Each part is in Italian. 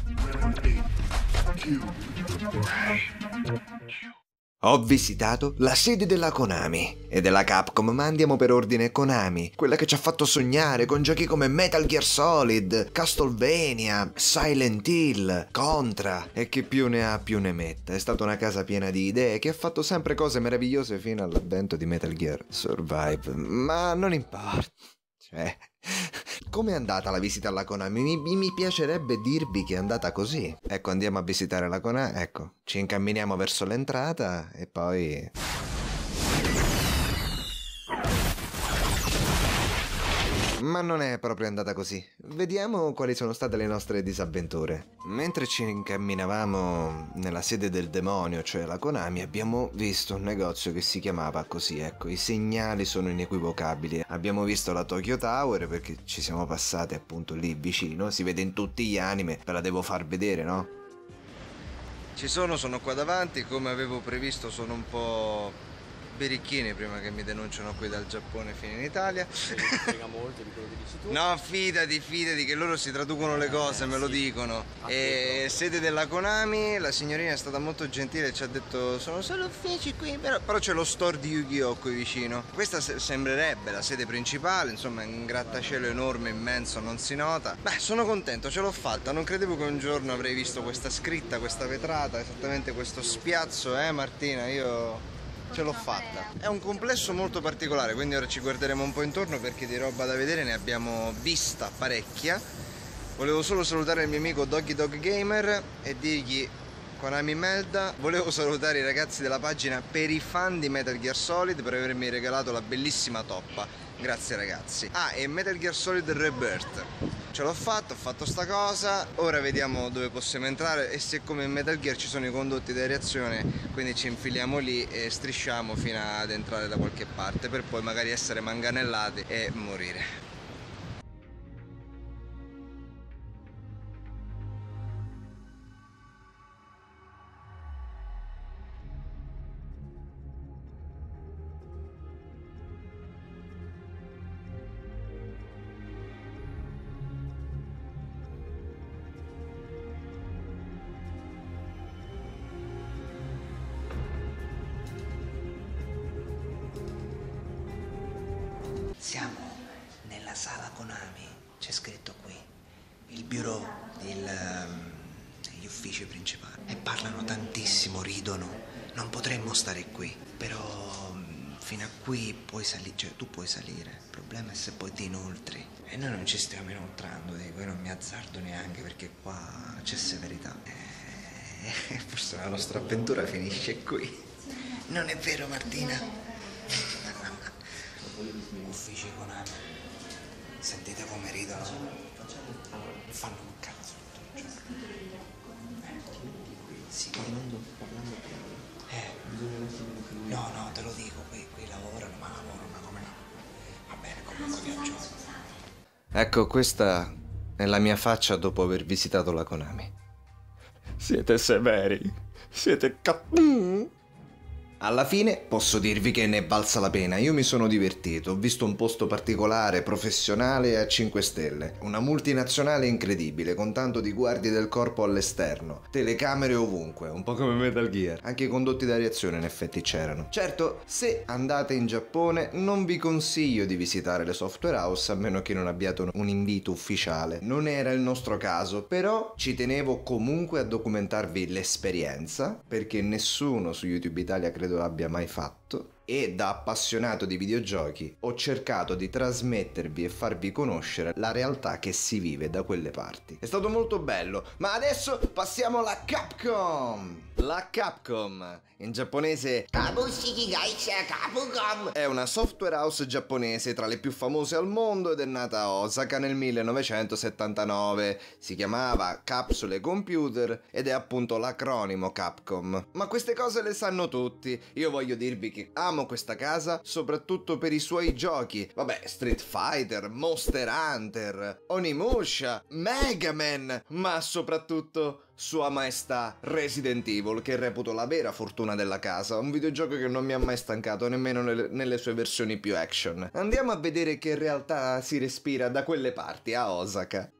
Ho visitato la sede della Konami e della Capcom, ma andiamo per ordine. Konami, quella che ci ha fatto sognare con giochi come Metal Gear Solid, Castlevania, Silent Hill, Contra e chi più ne ha più ne metta. È stata una casa piena di idee che ha fatto sempre cose meravigliose fino all'avvento di Metal Gear Survive, ma non importa. Cioè, com'è andata la visita alla Konami? Mi piacerebbe dirvi che è andata così. Ecco, andiamo a visitare la Konami, ecco, ci incamminiamo verso l'entrata e poi... Ma non è proprio andata così. Vediamo quali sono state le nostre disavventure. Mentre ci incamminavamo nella sede del demonio, cioè la Konami, abbiamo visto un negozio che si chiamava così, ecco, i segnali sono inequivocabili. Abbiamo visto la Tokyo Tower perché ci siamo passati appunto lì vicino, si vede in tutti gli anime, ve la devo far vedere, no? Sono qua davanti, come avevo previsto sono un po' birichini prima che mi denunciano qui dal Giappone fino in Italia. Frega molto di quello che dici tu. No, fidati che loro si traducono le cose, me lo dicono. E sede della Konami, la signorina è stata molto gentile, ci ha detto sono solo uffici qui, però c'è lo store di Yu-Gi-Oh! Qui vicino. Questa sembrerebbe la sede principale, insomma è un grattacielo enorme, immenso, non si nota. Beh, sono contento, ce l'ho fatta, non credevo che un giorno avrei visto questa scritta, questa vetrata, esattamente questo spiazzo, Martina, io... Ce l'ho fatta. È un complesso molto particolare, quindi ora ci guarderemo un po' intorno perché di roba da vedere ne abbiamo vista parecchia. Volevo solo salutare il mio amico Doggy Dog Gamer e dirgli Konami Melda. Volevo salutare i ragazzi della pagina per i fan di Metal Gear Solid per avermi regalato la bellissima toppa. Grazie ragazzi. Ah, e Metal Gear Solid Rebirth. Ce l'ho fatto, ho fatto sta cosa, ora vediamo dove possiamo entrare e se come in Metal Gear ci sono i condotti di reazione, quindi ci infiliamo lì e strisciamo fino ad entrare da qualche parte per poi magari essere manganellati e morire. Siamo nella sala Konami, c'è scritto qui, il bureau, gli uffici principali. E parlano tantissimo, ridono, non potremmo stare qui, però fino a qui puoi salire, cioè tu puoi salire, il problema è se poi ti inoltri. E noi non ci stiamo inoltrando, dico, io non mi azzardo neanche perché qua c'è severità. E forse la nostra avventura finisce qui. Non è vero Martina? Uffici Konami, sentite come ridono, fanno un cazzo tutto il giorno. Sì, parlando no, te lo dico, qui lavorano, ma come no? Va bene, comunque viaggio. Ecco, questa è la mia faccia dopo aver visitato la Konami. Siete severi, siete Alla fine posso dirvi che ne è valsa la pena, io mi sono divertito, ho visto un posto particolare, professionale e a 5 stelle, una multinazionale incredibile con tanto di guardie del corpo all'esterno, telecamere ovunque, un po' come Metal Gear, anche i condotti da reazione in effetti c'erano. Certo, se andate in Giappone non vi consiglio di visitare le software house a meno che non abbiate un invito ufficiale, non era il nostro caso, però ci tenevo comunque a documentarvi l'esperienza, perché nessuno su YouTube Italia credo abbia mai fatto, e da appassionato di videogiochi ho cercato di trasmettervi e farvi conoscere la realtà che si vive da quelle parti. È stato molto bello, ma adesso passiamo alla Capcom! La Capcom, in giapponese Kabushiki Gaisha Capcom, è una software house giapponese tra le più famose al mondo ed è nata a Osaka nel 1979. Si chiamava Capsule Computer ed è appunto l'acronimo Capcom. Ma queste cose le sanno tutti. Io voglio dirvi che amo questa casa soprattutto per i suoi giochi. Vabbè, Street Fighter, Monster Hunter, Onimusha, Mega Man, ma soprattutto Sua Maestà Resident Evil, che reputo la vera fortuna della casa, un videogioco che non mi ha mai stancato nemmeno nelle sue versioni più action. Andiamo a vedere che realtà si respira da quelle parti, a Osaka.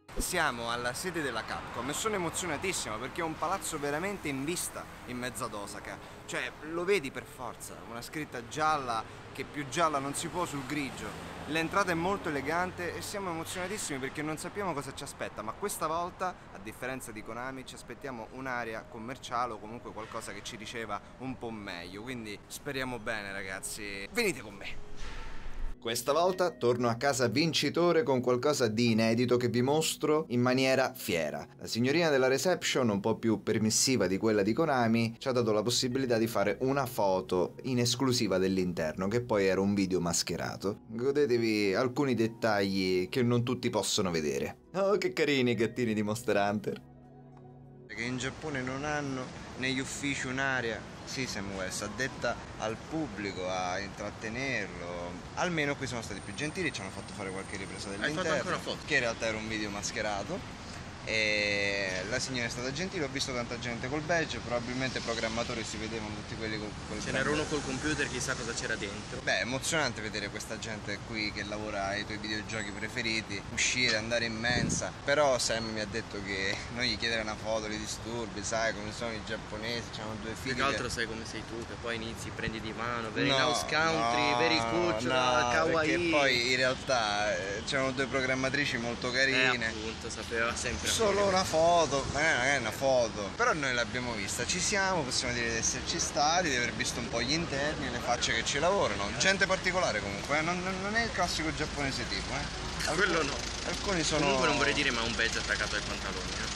Siamo alla sede della Capcom e sono emozionatissimo perché è un palazzo veramente in vista in mezzo ad Osaka. Cioè, lo vedi per forza, una scritta gialla che più gialla non si può sul grigio. L'entrata è molto elegante e siamo emozionatissimi perché non sappiamo cosa ci aspetta, ma questa volta, a differenza di Konami, ci aspettiamo un'area commerciale o comunque qualcosa che ci riceva un po' meglio. Quindi speriamo bene, ragazzi. Venite con me! Questa volta torno a casa vincitore con qualcosa di inedito che vi mostro in maniera fiera. La signorina della reception, un po' più permissiva di quella di Konami, ci ha dato la possibilità di fare una foto in esclusiva dell'interno, che poi era un video mascherato. Godetevi alcuni dettagli che non tutti possono vedere. Oh, che carini i gattini di Monster Hunter! Che in Giappone non hanno negli uffici un'area System West addetta al pubblico, a intrattenerlo. Almeno qui sono stati più gentili, ci hanno fatto fare qualche ripresa dell'interno. Hai fatto anche una foto? Che in realtà era un video mascherato. E la signora è stata gentile, ho visto tanta gente col badge, probabilmente programmatori si vedevano tutti quelli col Ce n'era uno col computer, chissà cosa c'era dentro. Beh, è emozionante vedere questa gente qui che lavora ai tuoi videogiochi preferiti, uscire, andare in mensa. Però Sam mi ha detto che non gli chiedere una foto li disturbi, sai come sono i giapponesi, c'hanno due figli. Più che altro sai come sei tu, che poi inizi, prendi di mano, very house country, very cultural, kawaii. Perché poi in realtà c'erano due programmatrici molto carine. Appunto, sapeva sempre. Solo una foto, ma non è una foto. Però noi l'abbiamo vista, ci siamo, possiamo dire di esserci stati, di aver visto un po' gli interni e le facce che ci lavorano. Gente particolare comunque, non è il classico giapponese tipo, Quello no. Alcuni sono... Comunque non vorrei dire, ma un badge attaccato ai pantaloni,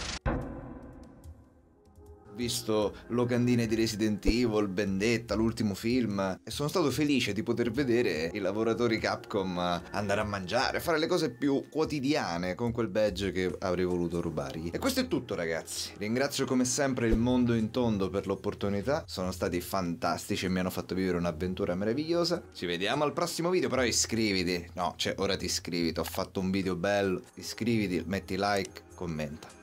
visto locandine di Resident Evil, Vendetta, l'ultimo film, e sono stato felice di poter vedere i lavoratori Capcom andare a mangiare, fare le cose più quotidiane con quel badge che avrei voluto rubargli. E questo è tutto, ragazzi. Ringrazio come sempre il mondo in tondo per l'opportunità, sono stati fantastici e mi hanno fatto vivere un'avventura meravigliosa. Ci vediamo al prossimo video, però iscriviti. No, cioè ora ti iscrivi, ho fatto un video bello, iscriviti, metti like, commenta.